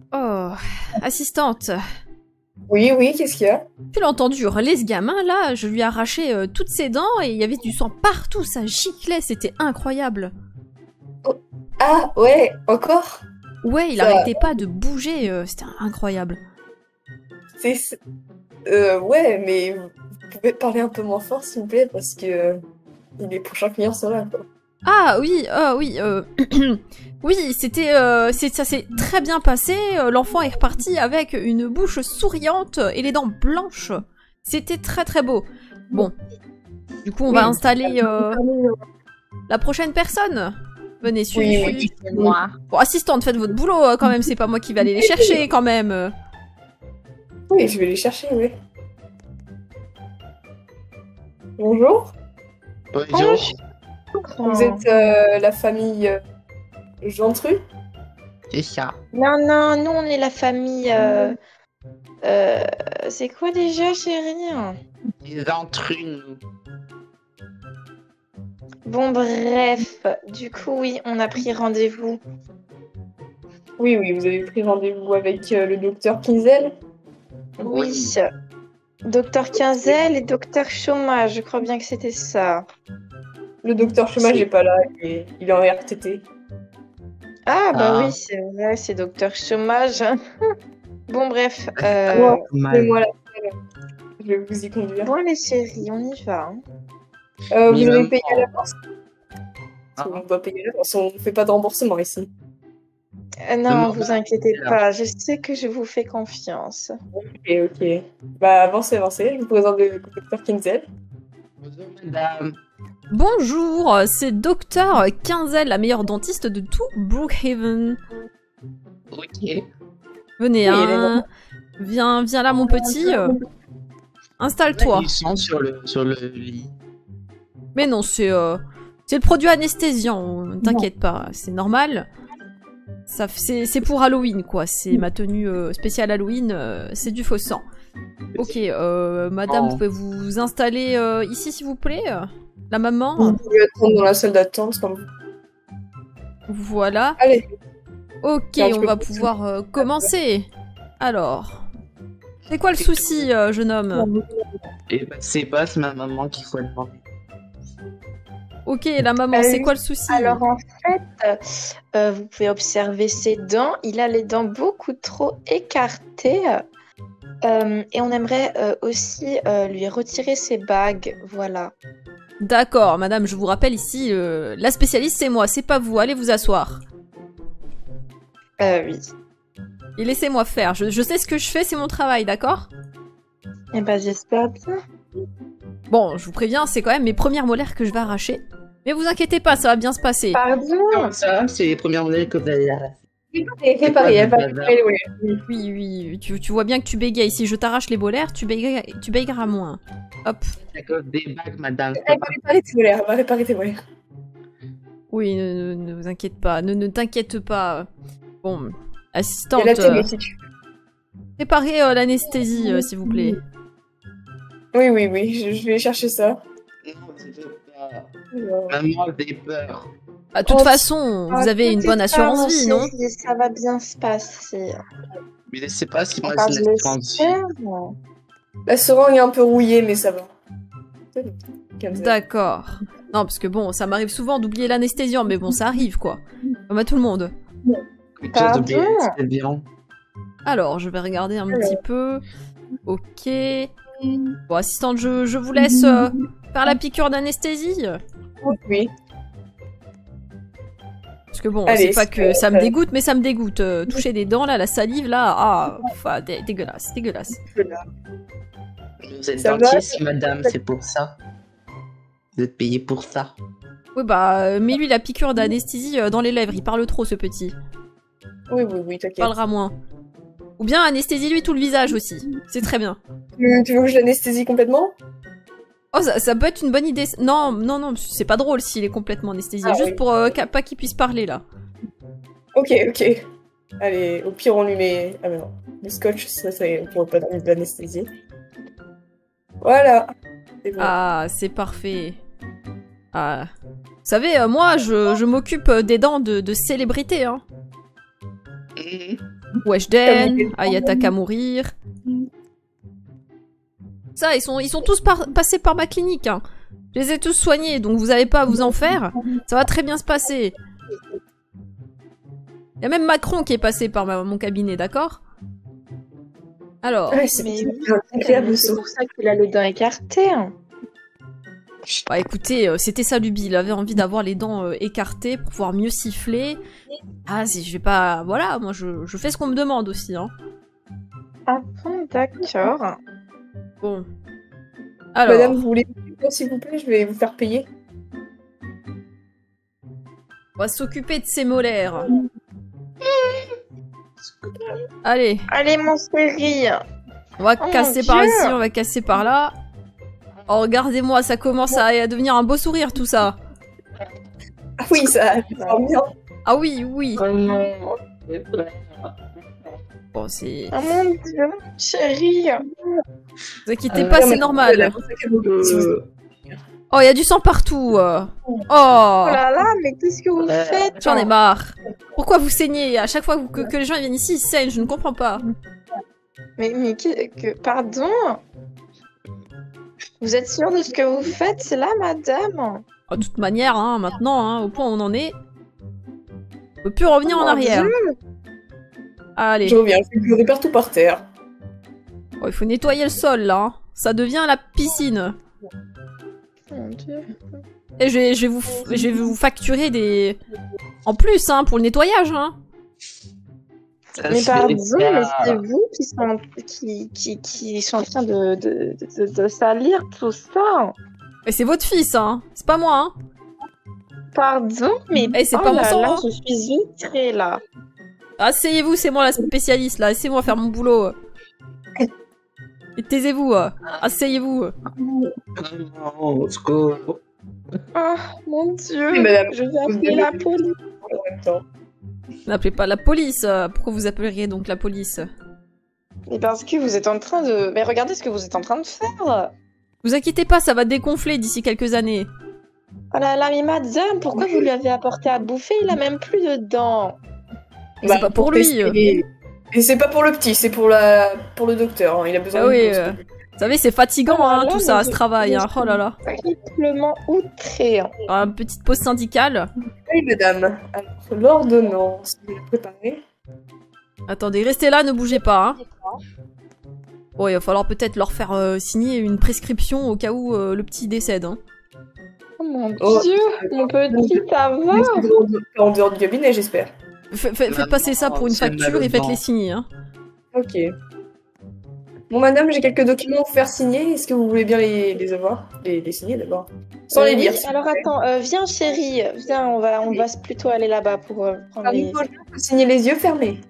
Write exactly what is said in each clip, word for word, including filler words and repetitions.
Oh, assistante. Oui, oui, qu'est-ce qu'il y a? Tu l'as entendu hurler ce gamin là, je lui ai arraché euh, toutes ses dents et il y avait du sang partout, ça giclait, c'était incroyable. Oh. Ah, ouais, encore? Ouais, il ça... arrêtait pas de bouger, euh, c'était incroyable. C'est... Euh, ouais, mais vous pouvez parler un peu moins fort s'il vous plaît, parce que euh, les prochains clients sont là, quoi. Ah oui, ah oui, euh... oui, c'était, euh, ça s'est très bien passé. L'enfant est reparti avec une bouche souriante et les dents blanches. C'était très très beau. Bon, du coup, on oui, va installer euh, la prochaine personne. Venez, suivez. Oui, oui, c'est moi. Bon, assistante, faites votre boulot quand même. C'est pas moi qui vais aller les chercher quand même. Oui, je vais les chercher, oui. Bonjour. Bonjour. Vous êtes euh, la famille euh, Gentru? C'est ça. Non, non, nous on est la famille... Euh, euh, c'est quoi déjà, chérie? Gentru, nous. Bon, bref. Du coup, oui, on a pris rendez-vous. Oui, oui, vous avez pris rendez-vous avec euh, le docteur Kinzel? Oui. oui. Docteur Kinzel et docteur Chômage, je crois bien que c'était ça. Le docteur Chômage n'est pas là, il est, il est en R T T. Ah, bah ah. oui, c'est vrai, c'est docteur Chômage. Bon, bref. Euh... C'est moi la je vais vous y conduire. Bon, les chéris, on y va. Hein. Euh, vous avez payé à l'avance? Ah. On doit payer à l'avance, on ne fait pas de remboursement ici. Euh, non, ne vous inquiétez pas, je sais que je vous fais confiance. Ok, ok. Bah, avancez, avancez, je vous présente le docteur Kinzel. Bonjour, madame. Bonjour, c'est docteur Kinzel, la meilleure dentiste de tout Brookhaven. Ok. Venez, oui, hein. Viens, viens là, mon petit. Euh, Installe-toi. Il sent sur le, sur le lit. Mais non, c'est euh, c'est le produit anesthésiant, ne t'inquiète pas, c'est normal. C'est pour Halloween, quoi. C'est ma tenue euh, spéciale Halloween, euh, c'est du faux sang. Ok, euh, madame, oh. Vous pouvez vous installer euh, ici, s'il vous plaît? La maman? Vous pouvez attendre dans la salle d'attente. Voilà. Allez. Ok, Là, on va pouvoir euh, commencer. Alors, c'est quoi le souci, euh, jeune homme? Eh ben, c'est pas ma maman qu'il faut demander. Ok, la maman, euh, c'est quoi le souci? Alors en fait, euh, vous pouvez observer ses dents. Il a les dents beaucoup trop écartées. Euh, et on aimerait euh, aussi euh, lui retirer ses bagues. Voilà. D'accord, madame, je vous rappelle ici, euh, la spécialiste c'est moi, c'est pas vous. Allez vous asseoir. Euh, oui. Et laissez-moi faire. Je, je sais ce que je fais, c'est mon travail, d'accord? Eh ben, j'espère bien. Bon, je vous préviens, c'est quand même mes premières molaires que je vais arracher. Mais vous inquiétez pas, ça va bien se passer. Pardon? Non, ça, c'est les premières molaires que vous allez arracher. C'est pareil, elle va Oui, oui, tu, tu vois bien que tu bégayes. Si je t'arrache les molaires, tu bégayeras, tu bégayeras moins. Hop. D'accord, des bagues, madame. Elle va réparer tes molaires, elle va réparer tes molaires. Oui, ne, ne, ne vous inquiète pas, ne, ne t'inquiète pas. Bon, assistante, la télé, si tu... préparez euh, l'anesthésie, euh, s'il vous plaît. Oui, oui, oui, je, je vais chercher ça. Non, tu veux pas. Non. Maman, j'ai peur. De toute oh, façon, vous avez une bonne assurance vie, non? Ça va bien se passer. Mais je sais pas si moi j'ai une assurance vie. La seringue est un peu rouillée, mais ça va. D'accord. Non, parce que bon, ça m'arrive souvent d'oublier l'anesthésiant, mais bon, ça arrive, quoi. Comme à tout le monde. Alors, je vais regarder un petit peu. Ok. Bon, assistante, je, je vous laisse euh, faire la piqûre d'anesthésie. Oui. Parce que bon, c'est pas que ça me dégoûte, mais ça me dégoûte. Euh, toucher des dents, là, la salive, là, ah, enfin, dé dégueulasse, dégueulasse. Vous êtes dentiste, madame, c'est pour ça. Vous êtes payé pour ça. Oui, bah, euh, mets-lui la piqûre d'anesthésie euh, dans les lèvres, il parle trop, ce petit. Oui, oui, oui, t'inquiète. Il parlera moins. Ou bien anesthésie-lui tout le visage aussi, c'est très bien. Tu, tu veux que je l'anesthésie complètement? Oh, ça, ça peut être une bonne idée. Non, non, non, c'est pas drôle s'il est complètement anesthésié. Ah, juste oui. pour euh, pas qu'il puisse parler, là. Ok, ok. Allez, au pire, on lui met... Ah, mais non. Le scotch, ça, ça on pourrait pas donner de l'anesthésie. Voilà. Bon. Ah, c'est parfait. Ah. Vous savez, euh, moi, je, je m'occupe des dents de, de célébrités, hein. Mmh. Weshden, Ayataka mourir. Ça, ils sont, ils sont tous par passés par ma clinique. Hein. Je les ai tous soignés, donc vous n'avez pas à vous en faire. Ça va très bien se passer. Il y a même Macron qui est passé par ma, mon cabinet, d'accord? Alors... Ouais, c'est Mais incroyable, c'est pour ça qu'il a les dents écartées. Hein. Bah écoutez, euh, c'était sa lubie. Il avait envie d'avoir les dents euh, écartées pour pouvoir mieux siffler. Ah, si je vais pas... Voilà, moi je, je fais ce qu'on me demande aussi. Hein. Ah bon, d'accord. Bon. Alors... Madame, vous voulez s'il vous plaît, je vais vous faire payer. On va s'occuper de ces molaires. Allez. Allez, mon chéri. On va Oh casser mon par Dieu. ici, on va casser par là. Oh, regardez-moi, ça commence à, à devenir un beau sourire, tout ça. Ah oui, ça, ça va bien. Ah oui, oui. Oh non, c'est vrai. Bon, c'est... Oh mon Dieu, chérie. Vous inquiétez Euh, pas, Non, c'est mais- normal. Euh, Oh, il y a du sang partout. euh. Oh Oh, là là, mais qu'est-ce que vous Euh, faites? j'en ai marre. Pourquoi vous saignez? À chaque fois que, que les gens viennent ici, ils saignent, je ne comprends pas. Mais, mais que, que- pardon? Vous êtes sûr de ce que vous faites? C'est là, madame? De toute manière, hein, maintenant, hein, au point où on en est, on peut plus revenir en Mon arrière. Dieu. Je Allez, reviens, je vais pleurer partout par terre. oh, il faut nettoyer le sol, là. hein. Ça devient la piscine. Mon Dieu. Et je vais, je vais vous, f- je vais vous facturer des... En plus, hein, pour le nettoyage, hein. ça Mais se pardon, fait mais pas. c'est vous qui sont, qui, qui, qui sont en train de, de, de, de- de salir tout ça. Et c'est votre fils, hein. C'est pas moi, hein. Pardon, mais Eh, c'est oh pas mon là sang, là, hein. je suis outrée là. Asseyez-vous, c'est moi la spécialiste, là. Laissez-moi faire mon boulot. Et taisez-vous. euh. Asseyez-vous. Non, au secours. Oh mon Dieu, Oui, madame, je vais vous appeler devez- la police. En même temps. N'appelez pas la police. euh. Pourquoi vous appelleriez donc la police? Mais parce que vous êtes en train de... Mais regardez ce que vous êtes en train de faire. Vous inquiétez pas, ça va dégonfler d'ici quelques années. Oh là là, mais madame, pourquoi vous lui avez apporté à bouffer? Il a même plus de dents. Mais c'est pas pour lui. tester- Et c'est pas pour le petit, c'est pour la pour le docteur. hein. Il a besoin Ah de oui, pause. euh, Vous savez, c'est fatigant, Oh là hein, là, tout mais ça, je- ce travail. Hein. Oh là là. Triplement outré. Alors, une petite pause syndicale. Oui, madame. Alors, l'ordonnance, vous la préparez. Attendez, restez là, ne bougez pas. Hein. Bon, il va falloir peut-être leur faire euh, signer une prescription au cas où euh, le petit décède. Hein. Oh mon Oh. Dieu, mon petit, ça va? Mais c'est en dehors du cabinet, j'espère. Fa- fa- Faites passer ça pour une C'est facture et malheureux. faites-les signer. Hein. Ok. Bon, madame, j'ai quelques documents à vous faire signer. Est-ce que vous voulez bien les, les avoir les, les signer d'abord. Sans Euh, les oui, lire. s'il alors vous plaît. attends, euh, viens chérie, viens, on va, on va plutôt aller là-bas pour euh, prendre Alors, les... il faut signer les yeux fermés.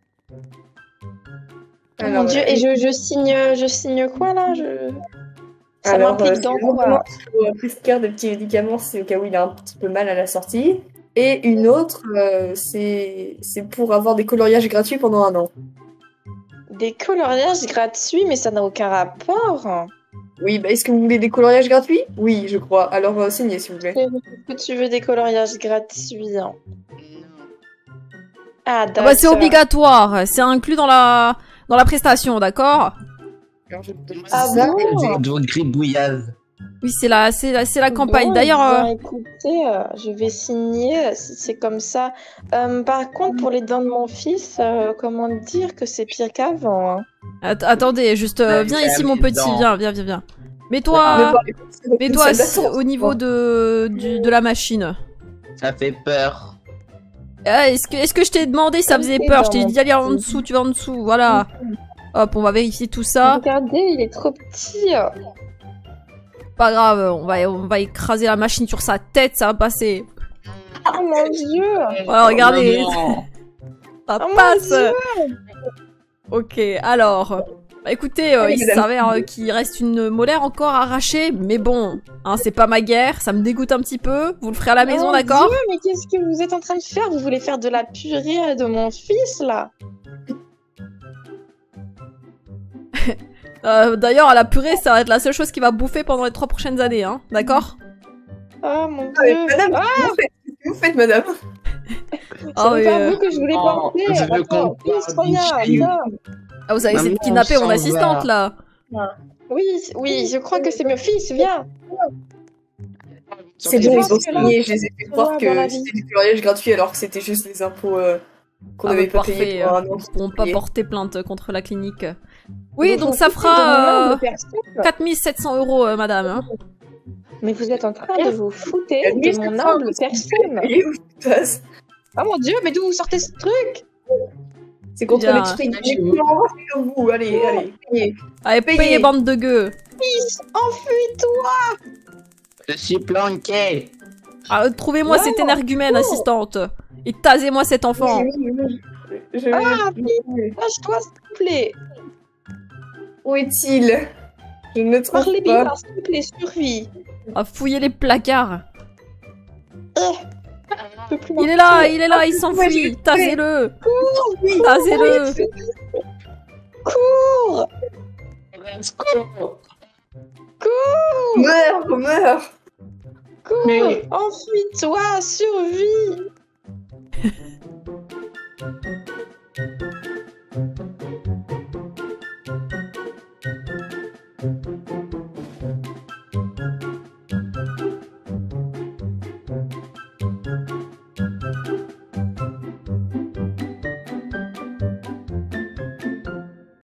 Oh mon Dieu, et je, je signe, je signe quoi là? Je... Ça Alors, m'implique euh, dans c'est quoi? vraiment pour prescrire des petits médicaments, c'est au cas où il a un petit peu mal à la sortie. Et une autre, euh, c'est c'est pour avoir des coloriages gratuits pendant un an. Des coloriages gratuits, mais ça n'a aucun rapport. Oui, bah est-ce que vous voulez des coloriages gratuits? Oui, je crois. Alors, euh, signez, s'il vous plaît. Est-ce que tu veux des coloriages gratuits? Ah, Ah d'accord. bah, c'est obligatoire, c'est inclus dans la dans la prestation, d'accord? Alors, je te donne Ah ça. bon? De votre gribouillage. Oui, c'est la c'est la c'est la campagne. Bon, D'ailleurs, eh euh, bien, écoutez, euh, je vais signer si c'est comme ça. Euh, par contre, pour les dents de mon fils, euh, comment dire que c'est pire qu'avant, hein. att- attendez, juste euh, Ouais, viens c'est ici, la mon mise petit, dans- viens, viens, viens, viens. Ne Mets-toi, parlez pas de mets-toi une salle d'attente. au niveau de du- de la machine. Ça fait peur. Ah, est-ce que est-ce que je t'ai demandé si ça faisait peur? Je t'ai dit d'aller en dessous, tu vas en dessous, voilà. Hop, on va vérifier tout ça. Regardez, il est trop petit. Pas grave, on va on va écraser la machine sur sa tête, ça va passer. Oh mon Dieu. Voilà, regardez. Maman. Ça Oh mon passe. Dieu. Ok, alors. Bah, écoutez, euh, Allez, il madame. s'avère euh, qu'il reste une molaire encore arrachée, mais bon, hein, c'est pas ma guerre, ça me dégoûte un petit peu. Vous le ferez à la maison, Mon d'accord? Dieu, mais qu'est-ce que vous êtes en train de faire? Vous voulez faire de la purée de mon fils, là? Euh, D'ailleurs, à la purée, ça va être la seule chose qu'il va bouffer pendant les trois prochaines années, hein, d'accord? Oh mon Ah, mais Dieu. madame, Ah, qu'est-ce que vous faites, qu'est-ce que vous faites, madame? Ah, C'est oui, pas euh, vous que je voulais Oh, porter. je veux Attends, qu'on please, parle Sonia, du- viens. Ah, vous avez essayé de Maman, kidnapper on mon s'en assistante, va. là. Oui, oui, je crois que c'est mon fils, viens. C'est Je bon, pense ils ont que là, signé, je les ai fait on croire va dans la que vie. c'était du pluriel gratuit alors que c'était juste les impôts euh, qu'on Ah, n'avait bah, pas payés parfait. pour euh, un an. Ils pourront pas payé. porter plainte contre la clinique. Oui, Vous donc vous ça foutez de mon fera humble euh, personne. quatre mille sept cents euros, euh, madame. hein. Mais vous êtes en train de vous foutre Il y a de mille mon sept cents humble personne. payés ou putain, Oh mon dieu, mais d'où vous sortez ce truc? c'est contre Bien. les chiens. Mais comment on va faire vous? Allez, allez, payez. Allez, Payez. payez, bande de gueux. Fils, enfuis-toi. Je suis planqué. Ah, euh, trouvez-moi Non. cet énergumène, assistante. Et tasez-moi cet enfant. Oui, oui, oui. Je Ah, vais... Lâche-toi, s'il te plaît. Où est-il? Je ne le trouve Parlez pas. bien, s'il te plaît, survie. Ah, fouillez les placards. Je peux plus Il est marcher. là, il est là, il Ouais, je s'enfuit. l'ai Tasez-le. Oui. Tasez-le. Cours. Meurs, meurs. Cours. Mais- Enfuis-toi, survie.